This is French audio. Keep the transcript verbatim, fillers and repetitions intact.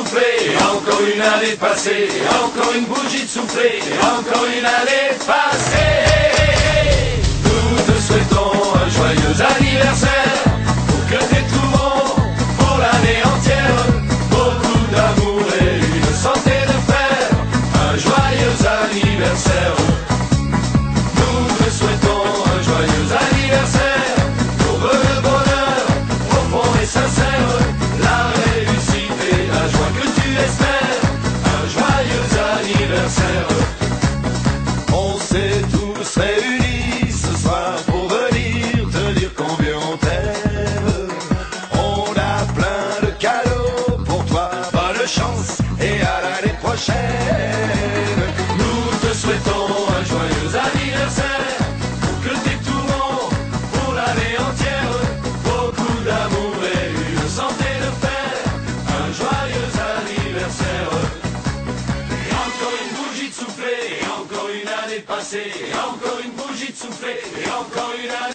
soufflée, et encore une année de passée, et encore une bougie de soufflée, et encore une année de passée. Nous te souhaitons un joyeux anniversaire, pour que t'aies tout bon pour l'année entière. Beaucoup d'amour et une santé de fer, un joyeux anniversaire. Nous te souhaitons un joyeux anniversaire, pour le bonheur profond et sincère, la réussite et la joie que tu espères, un joyeux anniversaire. On s'est tous réunis ce soir pour venir te dire combien on t'aime. On a plein de cadeaux pour toi, bonne chance et à l'année prochaine. Nous te souhaitons un joyeux anniversaire, pour que t'aies tout bon pour l'année entière. Beaucoup d'amour et une santé de fer, un joyeux anniversaire. Et encore une bougie de soufflée, et encore une année de passée, et encore une bougie de soufflée, et encore une année